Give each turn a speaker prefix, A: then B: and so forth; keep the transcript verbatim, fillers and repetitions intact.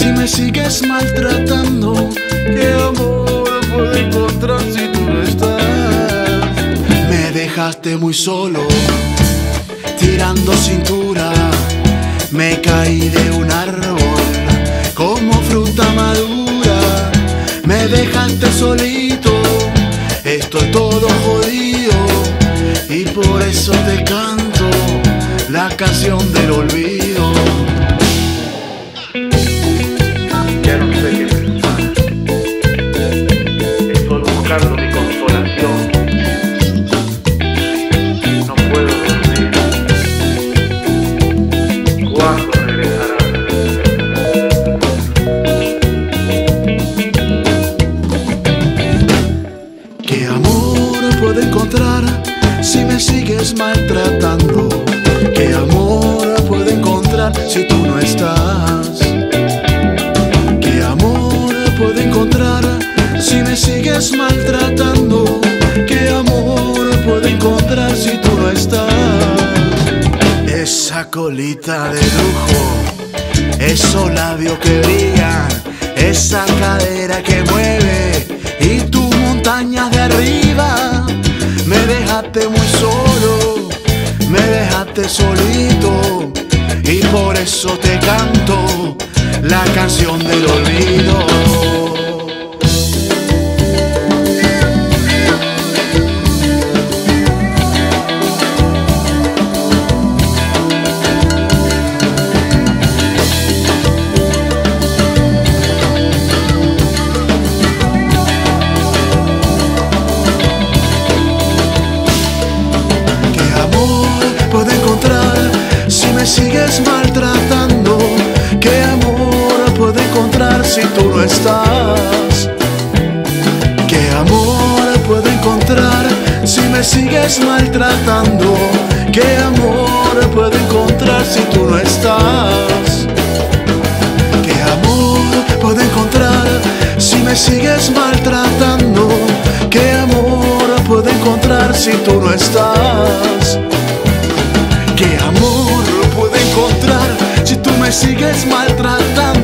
A: si me sigues maltratando? ¿Qué amor puedo encontrar si tú no estás? Me dejaste muy solo, tirando cintura. Me caí de un árbol como fruta madura. Me dejaste solito, estoy todo jodido, y por eso te canto la canción del olvido.
B: Ya no sé qué pensar, estoy buscando mi consolación. No puedo dormir. ¿Cuándo regresarás?
A: ¿Qué amor puedo encontrar si me sigues maltratando? ¿Qué amor puedo encontrar si tú no estás? ¿Qué amor puedo encontrar si me sigues maltratando? ¿Qué amor puedo encontrar si tú no estás? Esa colita de lujo, esos labios que brillan, esa cadera que mueve y tus montañas de arriba. Me dejaste muy solo, me dejaste solito, y por eso te canto la canción del olvido. Puedo encontrar si me sigues maltratando? ¿Qué amor puedo encontrar si tú no estás? ¿Qué amor puedo encontrar si me sigues maltratando? ¿Qué amor puedo encontrar si tú no estás? ¿Qué amor puedo encontrar si me sigues maltratando? ¿Qué amor puedo encontrar si tú no estás? ¿Qué amor puedo encontrar si tú me sigues maltratando?